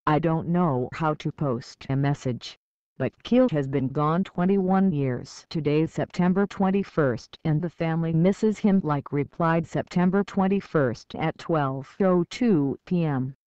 I don't know how to post a message. But Keel has been gone 21 years today, September 21st, and the family misses him, like replied September 21st at 12:02 p.m.